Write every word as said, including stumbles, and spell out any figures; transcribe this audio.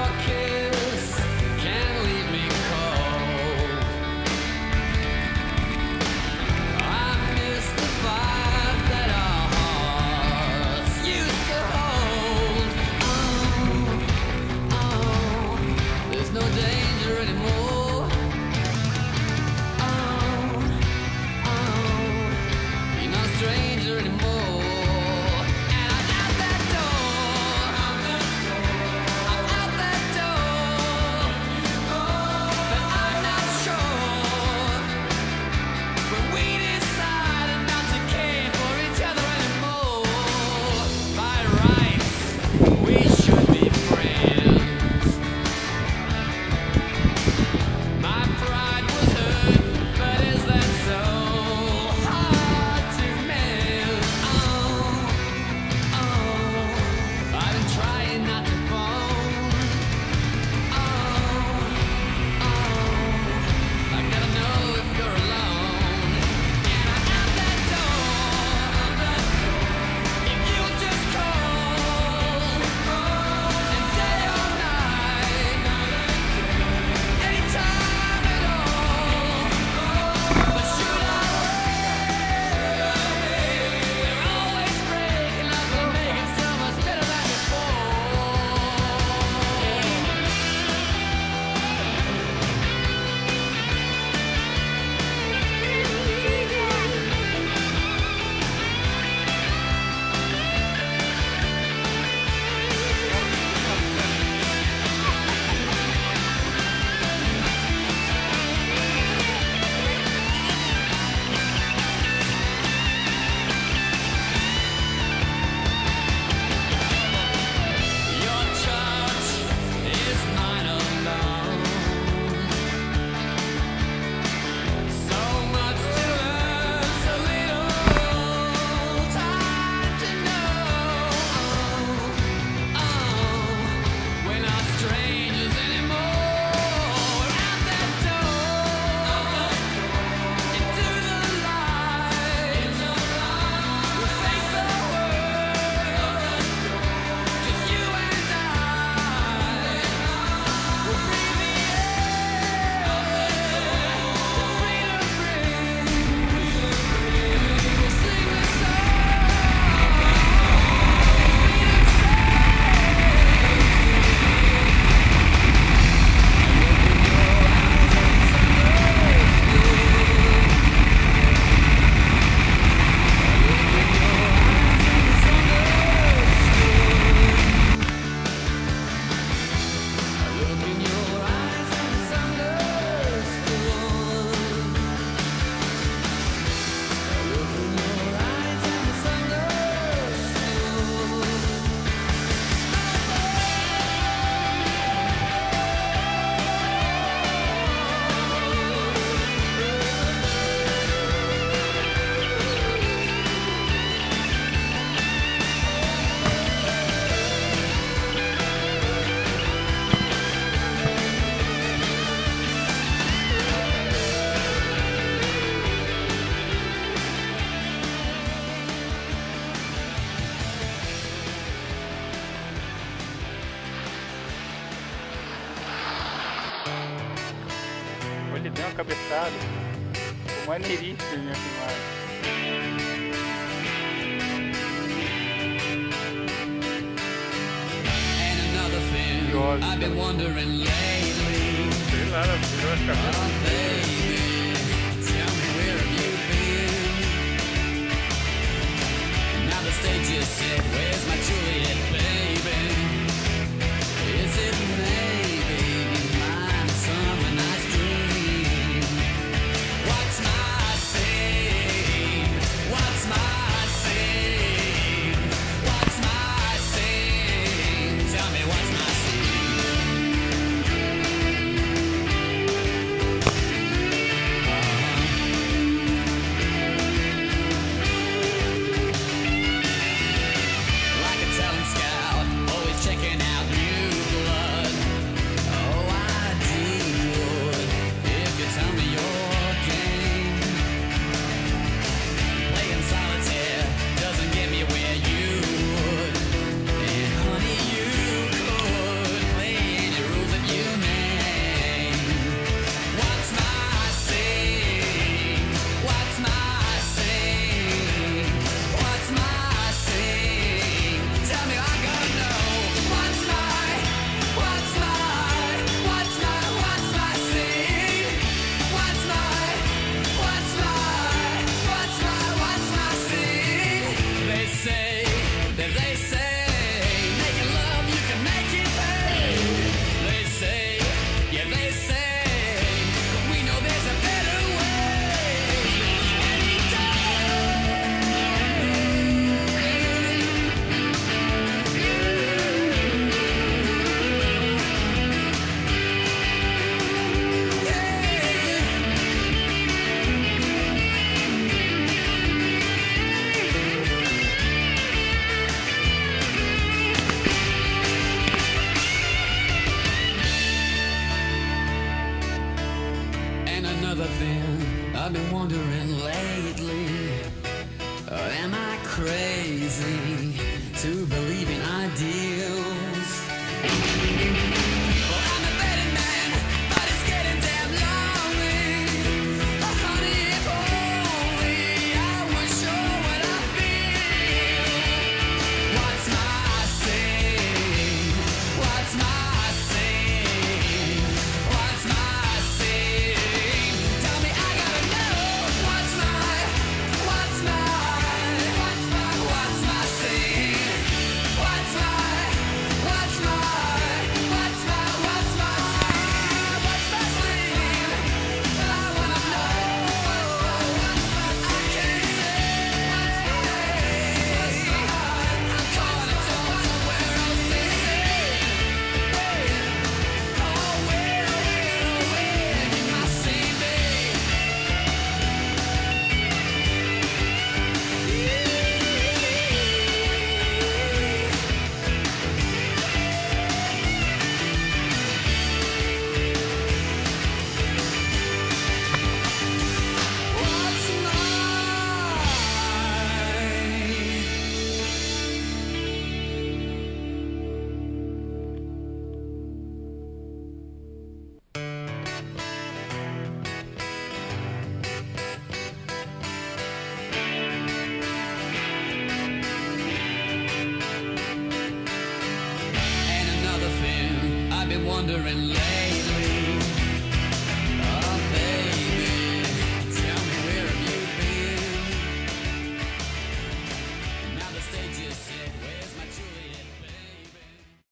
Ele deu uma cabeçada. Ficou maneiríssimo minha filmagem. I've been wondering lately. Sei lá, ela virou as cabeças. Oh, baby, tell me where have you been? Now the stage is set. Where's my Juliet, baby? Is it maybe mine summer night's dream? What's my sin? What's my sin? What's my sin? Tell me what's my sin? Like a telling scout I've been wondering lately, uh, am I crazy to believe in ideals? Well, I'm a better man, but it's getting damn lonely. Oh, honey, if only I was sure what I feel. What's my sin? What's my sin? What's my sin? Tell me, I gotta know. What's my, what's my, what's my, what's my sin? What's my, what's my, what's my, what's my, what's my sin? Well, I wanna know. I can't say. I'm caught in talk somewhere else to say. Oh, where, where, where can my sin be? What's And another thing I've been wondering lately. Oh, baby, tell me, where have you been? Now the stage is set, where's my Juliet?